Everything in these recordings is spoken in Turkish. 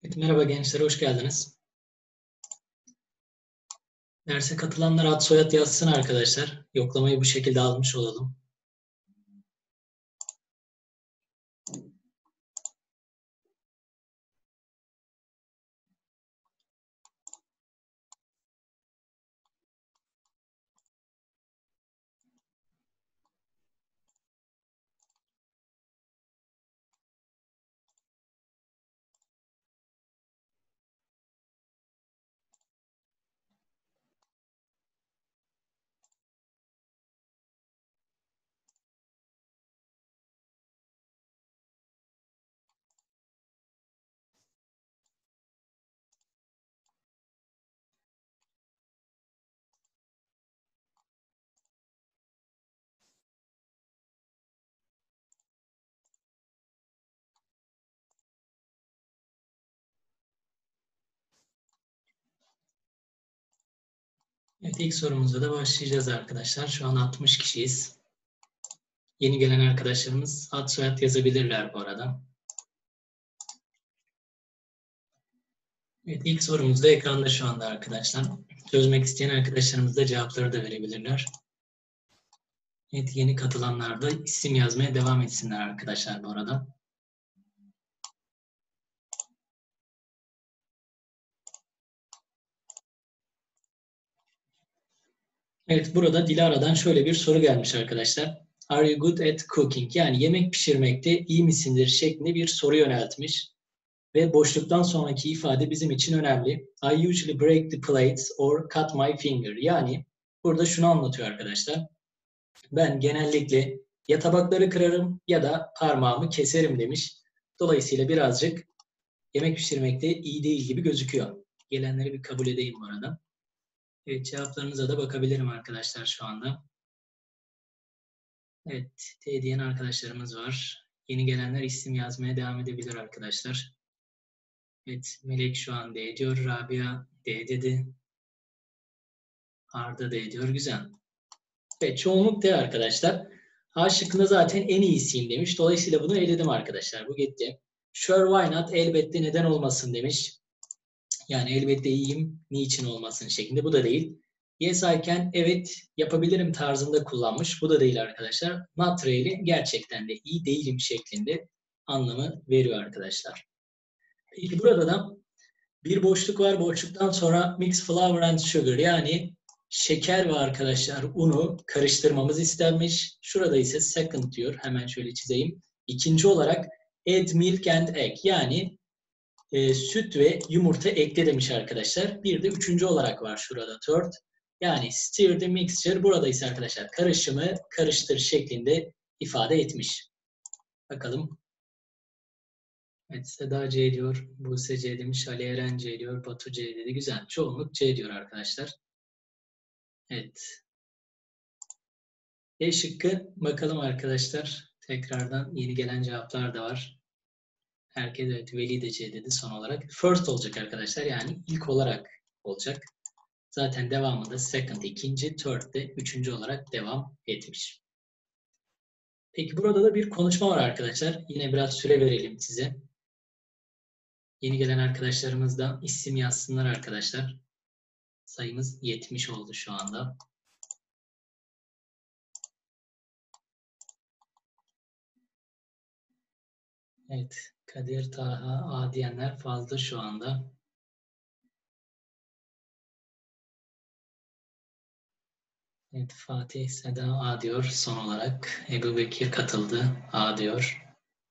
Evet, merhaba gençler, hoş geldiniz. Derse katılanlar ad soyad yazsın arkadaşlar. Yoklamayı bu şekilde almış olalım. Evet, ilk sorumuzda da başlayacağız arkadaşlar. Şu an 60 kişiyiz. Yeni gelen arkadaşlarımız ad soyad yazabilirler bu arada. Evet, ilk sorumuz da ekranda şu anda arkadaşlar. Çözmek isteyen arkadaşlarımız da cevapları da verebilirler. Evet, yeni katılanlar da isim yazmaya devam etsinler arkadaşlar bu arada. Evet, burada Dilara'dan şöyle bir soru gelmiş arkadaşlar. Are you good at cooking? Yani yemek pişirmekte iyi misindir şeklinde bir soru yöneltmiş. Ve boşluktan sonraki ifade bizim için önemli. I usually break the plates or cut my finger. Yani burada şunu anlatıyor arkadaşlar. Ben genellikle ya tabakları kırarım ya da parmağımı keserim demiş. Dolayısıyla birazcık yemek pişirmekte iyi değil gibi gözüküyor. Gelenleri bir kabul edeyim bu arada. Evet, cevaplarınıza da bakabilirim arkadaşlar şu anda. Evet, D diyen arkadaşlarımız var. Yeni gelenler isim yazmaya devam edebilir arkadaşlar. Evet, Melek şu an D diyor. Rabia D dedi. Arda D diyor. Güzel. Evet, çoğunluk D arkadaşlar. A şıkkında zaten en iyisiyim demiş. Dolayısıyla bunu eledim arkadaşlar. Bu gitti. Sure why not? Elbette neden olmasın demiş. Yani elbette iyiyim. Niçin olmasın şeklinde. Bu da değil. Yes I can. Evet yapabilirim tarzında kullanmış. Bu da değil arkadaşlar. Not really. Gerçekten de iyi değilim şeklinde anlamı veriyor arkadaşlar. Peki burada da bir boşluk var. Boşluktan sonra mix flour and sugar, yani şeker ve arkadaşlar unu karıştırmamız istenmiş. Şurada ise second diyor. Hemen şöyle çizeyim. İkinci olarak add milk and egg, yani süt ve yumurta ekle demiş arkadaşlar. Bir de üçüncü olarak var şurada third. Yani stir the mixture, burada ise arkadaşlar karışımı karıştır şeklinde ifade etmiş. Bakalım. Evet, Seda C diyor, Buse C demiş, Ali Eren C diyor, Batu C dedi. Güzel. Çoğunluk C diyor arkadaşlar. Evet. E şıkkı bakalım arkadaşlar. Tekrardan yeni gelen cevaplar da var. Herkes evet, Veli de C dedi son olarak. First olacak arkadaşlar, yani ilk olarak olacak. Zaten devamında second ikinci, third de üçüncü olarak devam etmiş. Peki burada da bir konuşma var arkadaşlar. Yine biraz süre verelim size. Yeni gelen arkadaşlarımız da isim yazsınlar arkadaşlar. Sayımız 70 oldu şu anda. Evet, Kadir, Taha, A diyenler fazla şu anda. Evet, Fatih, Seda A diyor son olarak. Ebu Bekir katıldı. A diyor.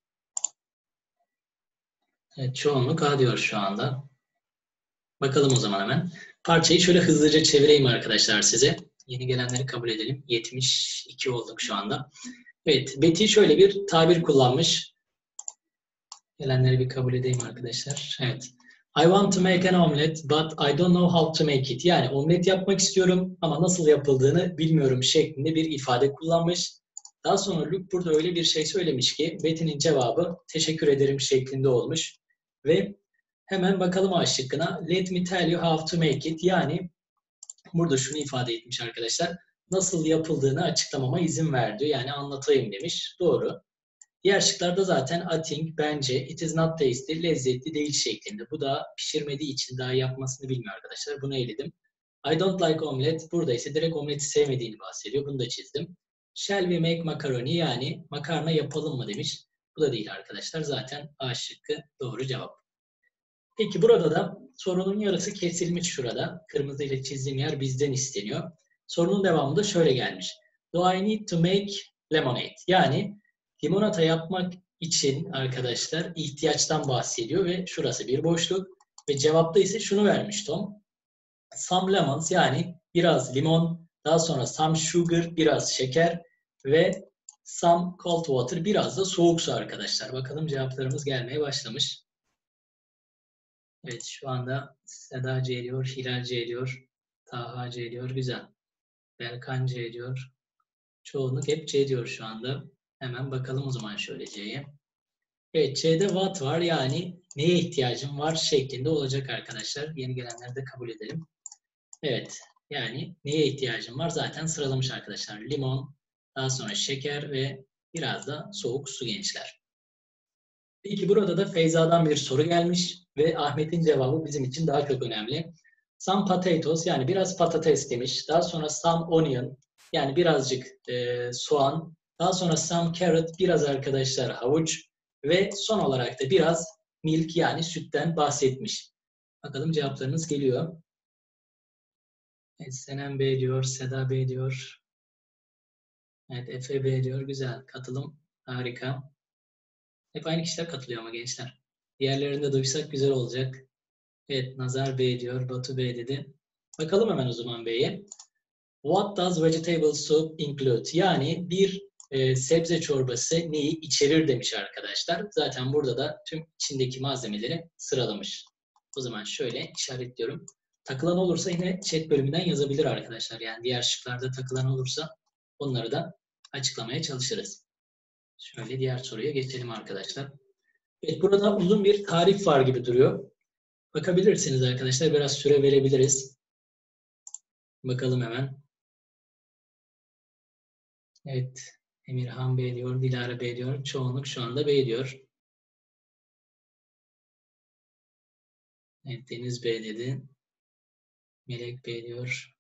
Evet, çoğunluk A diyor şu anda. Bakalım o zaman hemen. Parçayı şöyle hızlıca çevireyim arkadaşlar size. Yeni gelenleri kabul edelim. 72 olduk şu anda. Evet, Betty şöyle bir tabir kullanmış. Gelenleri bir kabul edeyim arkadaşlar. Evet. I want to make an omelet but I don't know how to make it. Yani omlet yapmak istiyorum ama nasıl yapıldığını bilmiyorum şeklinde bir ifade kullanmış. Daha sonra Luke burada öyle bir şey söylemiş ki Betty'nin cevabı teşekkür ederim şeklinde olmuş. Ve hemen bakalım A şıkkına. Let me tell you how to make it. Yani burada şunu ifade etmiş arkadaşlar. Nasıl yapıldığını açıklamama izin ver diyor. Yani anlatayım demiş. Doğru. Diğer şıklarda zaten I think, bence, it is not tasty, lezzetli değil şeklinde. Bu da pişirmediği için daha yapmasını bilmiyor arkadaşlar. Bunu eledim. I don't like omelet. Burada ise direkt omleti sevmediğini bahsediyor. Bunu da çizdim. Shall we make macaroni? Yani makarna yapalım mı demiş. Bu da değil arkadaşlar. Zaten A şıkkı doğru cevap. Peki burada da sorunun yarısı kesilmiş şurada. Kırmızı ile çizdiğim yer bizden isteniyor. Sorunun devamı da şöyle gelmiş. Do I need to make lemonade? Yani limonata yapmak için arkadaşlar ihtiyaçtan bahsediyor ve şurası bir boşluk. Ve cevapta ise şunu vermiş Tom. Some lemons yani biraz limon, daha sonra some sugar biraz şeker ve some cold water biraz da soğuk su arkadaşlar. Bakalım cevaplarımız gelmeye başlamış. Evet şu anda Seda C diyor, Hilal C diyor, Taha C diyor. Güzel. Berkan C diyor. Çoğunluk hep C diyor şu anda. Hemen bakalım o zaman şöyle C'ye. Evet C'de what var yani neye ihtiyacım var şeklinde olacak arkadaşlar. Yeni gelenleri de kabul edelim. Evet yani neye ihtiyacım var zaten sıralamış arkadaşlar. Limon, daha sonra şeker ve biraz da soğuk su gençler. Peki burada da Feyza'dan bir soru gelmiş ve Ahmet'in cevabı bizim için daha çok önemli. Some potatoes yani biraz patates demiş. Daha sonra some onion yani birazcık soğan. Daha sonra some carrot biraz arkadaşlar havuç. Ve son olarak da biraz milk yani sütten bahsetmiş. Bakalım cevaplarınız geliyor. Evet, Senem B diyor, Seda B diyor. Evet, Efe B diyor. Güzel. Katılım harika. Hep aynı kişiler katılıyor ama gençler. Diğerlerini de duysak güzel olacak. Evet, Nazar B diyor, Batu B dedi. Bakalım hemen o zaman B'ye. What does vegetable soup include? Yani bir sebze çorbası neyi içerir demiş arkadaşlar. Zaten burada da tüm içindeki malzemeleri sıralamış. O zaman şöyle işaretliyorum. Takılan olursa yine chat bölümünden yazabilir arkadaşlar. Yani diğer şıklarda takılan olursa onları da açıklamaya çalışırız. Şöyle diğer soruya geçelim arkadaşlar. Evet, burada uzun bir tarif var gibi duruyor. Bakabilirsiniz arkadaşlar. Biraz süre verebiliriz. Bakalım hemen. Evet. Emirhan B diyor, Dilara B diyor. Çoğunluk şu anda B diyor. Evet, Deniz B dedi. Melek B diyor.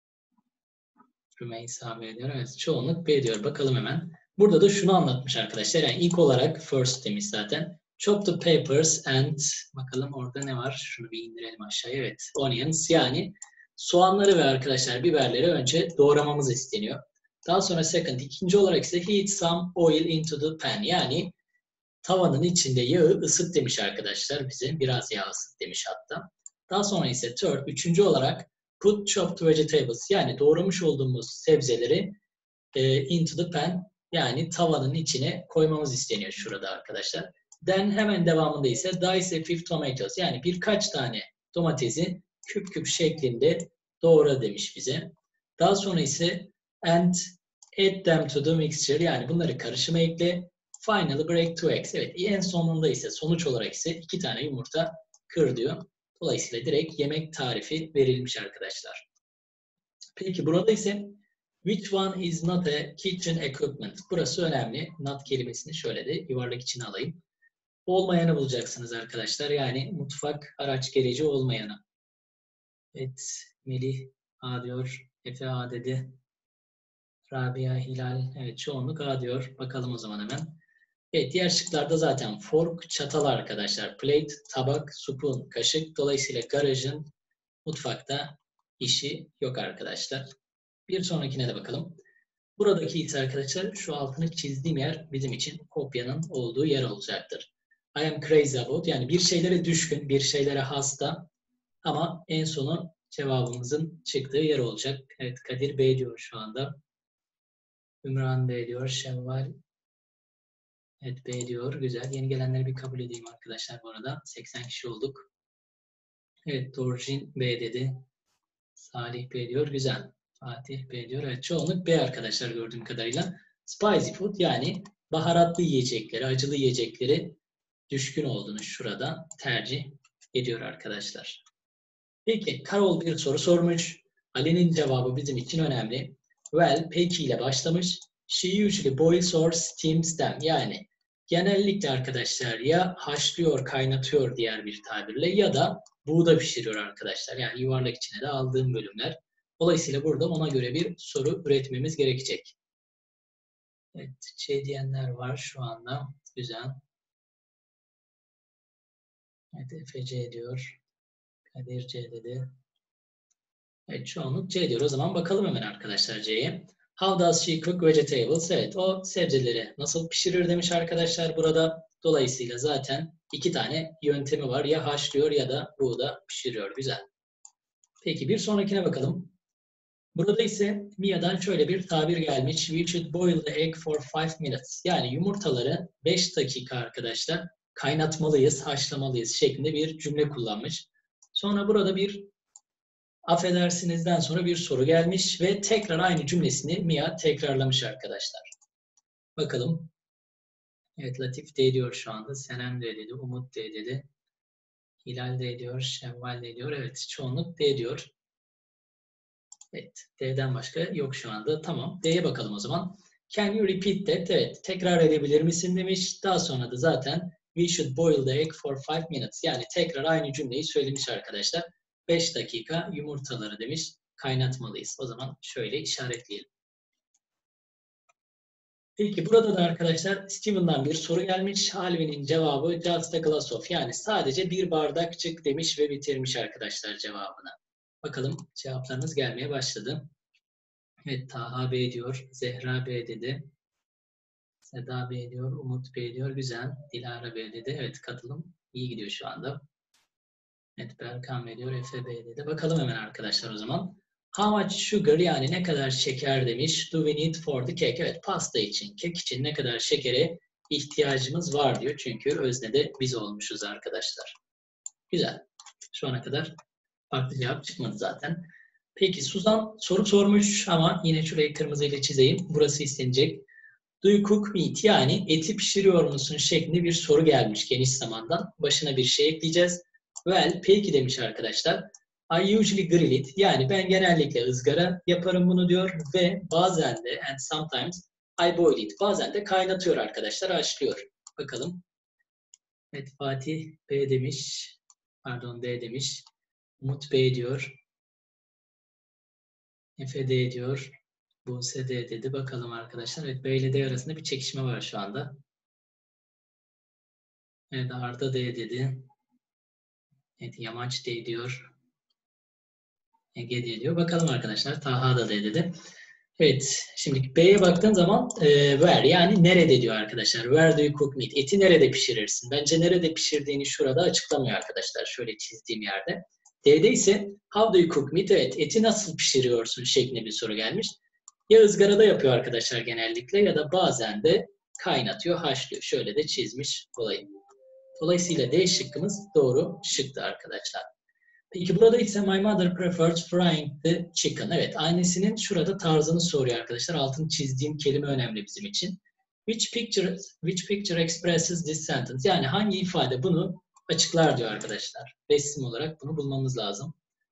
Rümeysa B diyor. Evet, çoğunluk B diyor. Bakalım hemen. Burada da şunu anlatmış arkadaşlar. Yani ilk olarak first demiş zaten. Chop the peppers and bakalım orada ne var? Şunu bir indirelim aşağıya. Evet, onions yani soğanları ve arkadaşlar biberleri önce doğramamız isteniyor. Daha sonra second, ikinci olarak ise heat some oil into the pan. Yani tavanın içinde yağı ısıt demiş arkadaşlar bize. Biraz yağ ısıt demiş hatta. Daha sonra ise third, üçüncü olarak put chopped vegetables yani doğramış olduğumuz sebzeleri into the pan yani tavanın içine koymamız isteniyor şurada arkadaşlar. Then hemen devamında ise dice a few tomatoes yani birkaç tane domatesi küp küp şeklinde doğra demiş bize. Daha sonra ise and add them to the mixture yani bunları karışıma ekle. Finally break 2 eggs. Evet en sonunda ise sonuç olarak ise 2 tane yumurta kır diyor. Dolayısıyla direkt yemek tarifi verilmiş arkadaşlar. Peki burada ise which one is not a kitchen equipment? Burası önemli. Not kelimesini şöyle de yuvarlak içine alayım. Olmayanı bulacaksınız arkadaşlar. Yani mutfak araç gereci olmayanı. Evet Melih A diyor. Efe A dedi. Rabia Hilal. Evet çoğunluk A diyor. Bakalım o zaman hemen. Evet diğer şıklarda zaten fork, çatal arkadaşlar. Plate, tabak, spoon, kaşık. Dolayısıyla garajın mutfakta işi yok arkadaşlar. Bir sonrakine de bakalım. Buradaki ise arkadaşlar şu altını çizdiğim yer bizim için kopyanın olduğu yer olacaktır. I am crazy about yani bir şeylere düşkün, bir şeylere hasta ama en sonu cevabımızın çıktığı yer olacak. Evet Kadir B diyor şu anda. Ümran B diyor. Şevval evet B diyor. Güzel. Yeni gelenleri bir kabul edeyim arkadaşlar bu arada. 80 kişi olduk. Evet Dorjin B dedi. Salih B diyor. Güzel. Fatih B diyor. Evet çoğunluk B arkadaşlar gördüğüm kadarıyla. Spicy food yani baharatlı yiyecekleri, acılı yiyecekleri düşkün olduğunu şurada tercih ediyor arkadaşlar. Peki Carol bir soru sormuş. Ali'nin cevabı bizim için önemli. Well, peki ile başlamış. She usually boils or steams them. Yani genellikle arkadaşlar ya haşlıyor, kaynatıyor diğer bir tabirle ya da buğda pişiriyor arkadaşlar. Yani yuvarlak içine de aldığım bölümler. Dolayısıyla burada ona göre bir soru üretmemiz gerekecek. Evet, C diyenler var şu anda. Güzel. Evet, Efe C diyor. Kadir C dedi. Evet, çoğunluk C diyor. O zaman bakalım hemen arkadaşlar C'ye. How does she cook vegetables? Evet, o sebzeleri nasıl pişirir demiş arkadaşlar burada. Dolayısıyla zaten iki tane yöntemi var. Ya haşlıyor ya da buğda pişiriyor. Güzel. Peki bir sonrakine bakalım. Burada ise Mia'dan şöyle bir tabir gelmiş. We should boil the egg for 5 minutes. Yani yumurtaları 5 dakika arkadaşlar kaynatmalıyız, haşlamalıyız şeklinde bir cümle kullanmış. Sonra burada bir affedersinizden sonra bir soru gelmiş ve tekrar aynı cümlesini Mia tekrarlamış arkadaşlar. Bakalım. Evet, Latif D diyor şu anda. Senem D dedi, Umut D dedi. Hilal D diyor, Şevval D diyor. Evet, çoğunluk D diyor. Evet, D'den başka yok şu anda. Tamam, D'ye bakalım o zaman. Can you repeat that? Evet, tekrar edebilir misin demiş. Daha sonra da zaten we should boil the egg for 5 minutes. Yani tekrar aynı cümleyi söylemiş arkadaşlar. 5 dakika yumurtaları demiş kaynatmalıyız. O zaman şöyle işaretleyelim. Peki burada da arkadaşlar Steven'dan bir soru gelmiş. Alvin'in cevabı just a glass of. Yani sadece bir bardakçık demiş ve bitirmiş arkadaşlar cevabını. Bakalım cevaplarınız gelmeye başladı. Evet, Taha B diyor, Zehra B dedi. Seda B diyor, Umut B diyor. Güzel. Dilara B dedi. Evet, katılım iyi gidiyor şu anda. Evet, Berkan B diyor, Efe B dedi. Bakalım hemen arkadaşlar o zaman. How much sugar, yani ne kadar şeker demiş. Do we need for the cake? Evet, pasta için, kek için ne kadar şekere ihtiyacımız var diyor. Çünkü öznede biz olmuşuz arkadaşlar. Güzel. Şu ana kadar farklı cevap çıkmadı zaten. Peki Suzan soru sormuş ama yine şurayı kırmızıyla çizeyim. Burası istenecek. Do you cook meat? Yani eti pişiriyor musun şeklinde bir soru gelmiş geniş zamandan. Başına bir şey ekleyeceğiz. Well, peki demiş arkadaşlar. I usually grill it. Yani ben genellikle ızgara yaparım bunu diyor. Ve bazen de and sometimes I boil it. Bazen de kaynatıyor arkadaşlar, haşlıyor. Bakalım. Evet, Fatih B demiş. Pardon, D demiş. Umut B diyor. Efe D diyor. Buse D dedi. Bakalım arkadaşlar. Evet, B ile D arasında bir çekişme var şu anda. Evet, Arda D dedi. Evet, Yamaç D diyor. Ege D diyor. Bakalım arkadaşlar. Taha da D dedi. Evet, şimdi B'ye baktığın zaman where, yani nerede diyor arkadaşlar. Where do you cook meat? Eti nerede pişirirsin? Bence nerede pişirdiğini şurada açıklamıyor arkadaşlar. Şöyle çizdiğim yerde. D'de ise how do you cook meat? Evet, eti nasıl pişiriyorsun şeklinde bir soru gelmiş. Ya ızgarada yapıyor arkadaşlar genellikle ya da bazen de kaynatıyor, haşlıyor. Şöyle de çizmiş olayım. Dolayısıyla D şıkkımız doğru şıktı arkadaşlar. Peki burada ise my mother prefers frying the chicken. Evet, annesinin şurada tarzını soruyor arkadaşlar. Altını çizdiğim kelime önemli bizim için. Which picture expresses this sentence? Yani hangi ifade bunu açıklar diyor arkadaşlar. Resim olarak bunu bulmamız lazım.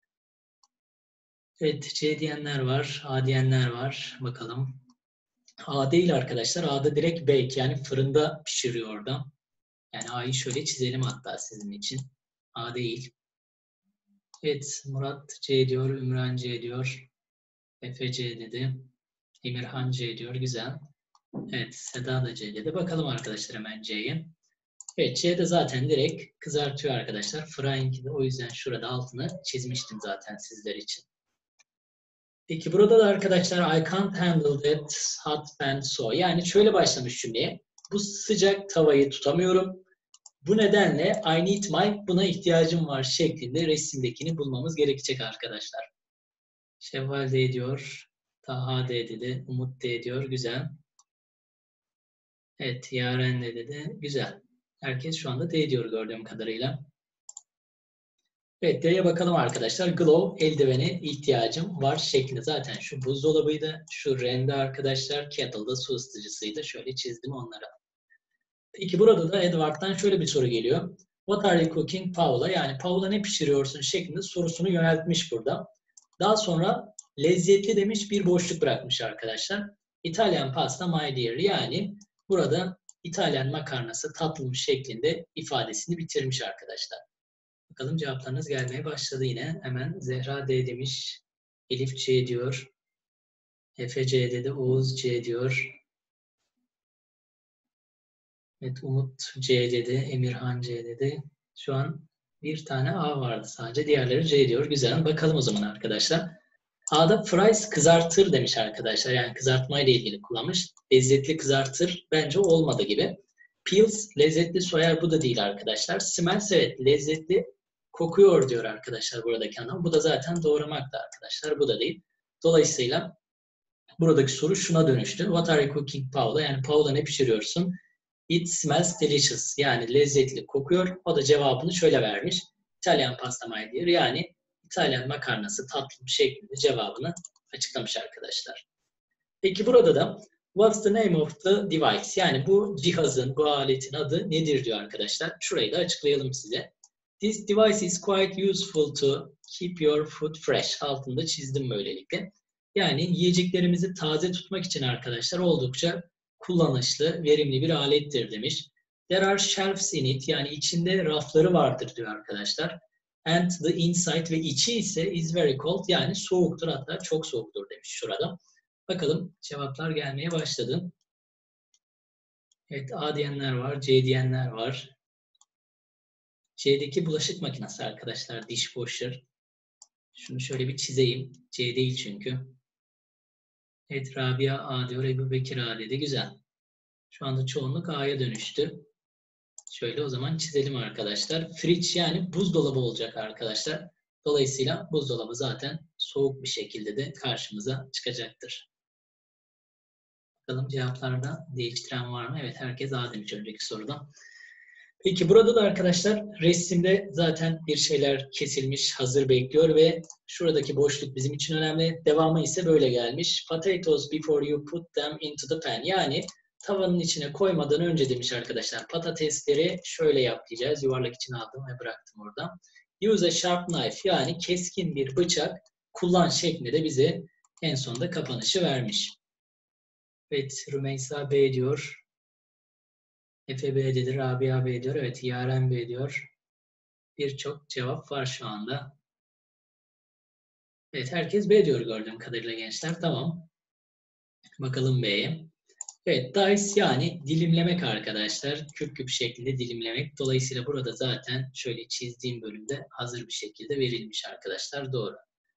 Evet, C diyenler var, A diyenler var. Bakalım. A değil arkadaşlar. A'da direkt bake, yani fırında pişiriyor orada. Yani A'yı şöyle çizelim hatta sizin için. A değil. Evet, Murat C diyor, Ümran C diyor. Efe C dedi. Emirhan C diyor. Güzel. Evet, Seda da C dedi. Bakalım arkadaşlar hemen C'ye. Evet, C'de zaten direkt kızartıyor arkadaşlar. Frying'i de o yüzden şurada altını çizmiştim zaten sizler için. Peki burada da arkadaşlar I can't handle that hot pan so. Yani şöyle başlamış cümleye. Bu sıcak tavayı tutamıyorum. Bu nedenle I need my, buna ihtiyacım var şeklinde resimdekini bulmamız gerekecek arkadaşlar. Şevval D diyor. Taha D dedi. Umut D diyor. Güzel. Evet, Yaren D dedi. Güzel. Herkes şu anda D diyor gördüğüm kadarıyla. Evet, D'ye bakalım arkadaşlar. Glove eldivene ihtiyacım var şeklinde. Zaten şu buzdolabıydı. Şu rende arkadaşlar. Kettle'da su ısıtıcısıydı. Şöyle çizdim onları. Peki burada da Edward'dan şöyle bir soru geliyor. What are you cooking Paula? Yani Paula ne pişiriyorsun şeklinde sorusunu yöneltmiş burada. Daha sonra lezzetli demiş, bir boşluk bırakmış arkadaşlar. İtalyan pasta my dear. Yani burada İtalyan makarnası tatlım şeklinde ifadesini bitirmiş arkadaşlar. Bakalım cevaplarınız gelmeye başladı yine. Hemen Zehra D demiş. Elif C diyor. Efe C dedi. Oğuz C diyor. Evet, Umut C dedi. Emirhan C dedi. Şu an bir tane A vardı sadece. Diğerleri C diyor. Güzel. Bakalım o zaman arkadaşlar. A'da fries kızartır demiş arkadaşlar. Yani kızartmayla ilgili kullanmış. Lezzetli kızartır bence olmadı gibi. Peels lezzetli soyar, bu da değil arkadaşlar. Smells evet lezzetli kokuyor diyor arkadaşlar buradaki anlam. Bu da zaten doğramakta arkadaşlar. Bu da değil. Dolayısıyla buradaki soru şuna dönüştü. What are you cooking Paula? Yani Paula ne pişiriyorsun? It smells delicious. Yani lezzetli kokuyor. O da cevabını şöyle vermiş. İtalyan pasta my dear. Yani İtalyan makarnası tatlım şeklinde cevabını açıklamış arkadaşlar. Peki burada da what's the name of the device? Yani bu cihazın, bu aletin adı nedir diyor arkadaşlar. Şurayı da açıklayalım size. This device is quite useful to keep your food fresh. Altında çizdim böylelikle. Yani yiyeceklerimizi taze tutmak için arkadaşlar oldukça kullanışlı, verimli bir alettir demiş. There are shelves in it. Yani içinde rafları vardır diyor arkadaşlar. And the inside ve içi ise is very cold. Yani soğuktur, hatta çok soğuktur demiş şurada. Bakalım cevaplar gelmeye başladı. Evet, A diyenler var, C diyenler var. C'deki bulaşık makinesi arkadaşlar, dishwasher. Şunu şöyle bir çizeyim. C değil çünkü. Evet, Rabia A diyor, Ebu Bekir A dedi. Güzel. Şu anda çoğunluk A'ya dönüştü. Şöyle o zaman çizelim arkadaşlar. Fridge yani buzdolabı olacak arkadaşlar. Dolayısıyla buzdolabı zaten soğuk bir şekilde de karşımıza çıkacaktır. Bakalım cevaplarda değiştiren var mı? Evet, herkes A demiş önceki soruda. Peki burada da arkadaşlar resimde zaten bir şeyler kesilmiş, hazır bekliyor ve şuradaki boşluk bizim için önemli. Devamı ise böyle gelmiş. Potatoes before you put them into the pan. Yani tavanın içine koymadan önce demiş arkadaşlar. Patatesleri şöyle yap diyeceğiz. Yuvarlak içine aldım ve bıraktım orada. Use a sharp knife, yani keskin bir bıçak kullan şeklinde de bize en sonunda kapanışı vermiş. Evet, Rümeysa B diyor. Efe B dedi, Rabia B diyor. Evet, Yaren B diyor. Birçok cevap var şu anda. Evet, herkes B diyor gördüğüm kadarıyla gençler. Tamam. Bakalım B'ye. Evet, dice yani dilimlemek arkadaşlar. Küp küp şeklinde dilimlemek. Dolayısıyla burada zaten şöyle çizdiğim bölümde hazır bir şekilde verilmiş arkadaşlar. Doğru.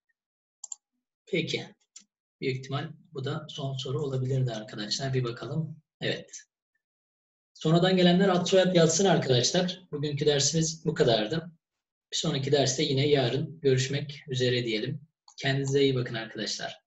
Peki. Büyük ihtimal bu da son soru olabilirdi arkadaşlar. Bir bakalım. Evet. Sonradan gelenler ad soyad yazsın arkadaşlar. Bugünkü dersimiz bu kadardı. Bir sonraki derste yine yarın görüşmek üzere diyelim. Kendinize iyi bakın arkadaşlar.